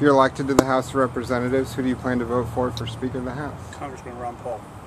If you're elected to the House of Representatives, who do you plan to vote for Speaker of the House? Congressman Ron Paul.